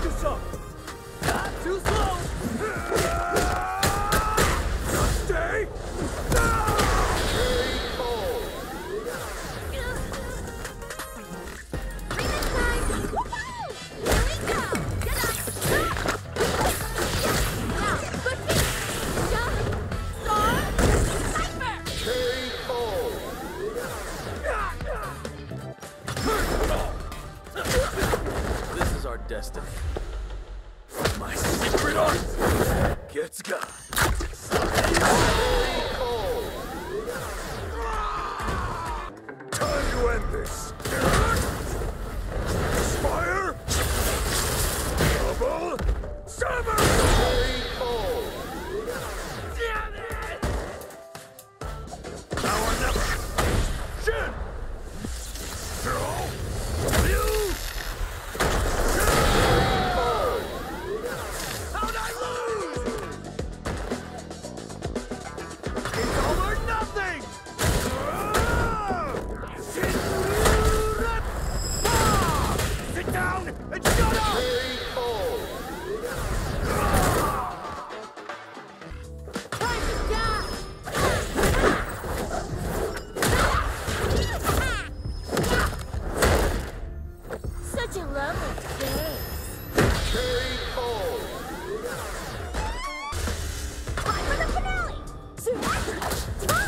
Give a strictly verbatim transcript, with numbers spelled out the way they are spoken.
Focus up! Not too slow! Stay! This is our destiny. My secret art gets gone. Time to end this! Fire! Double! Seven! Damn it! Now or never! Shin! Throw! You! How'd I lose? It's all or nothing! Sit down and shut up! Time to die! Such a lovely face. Time for the finale!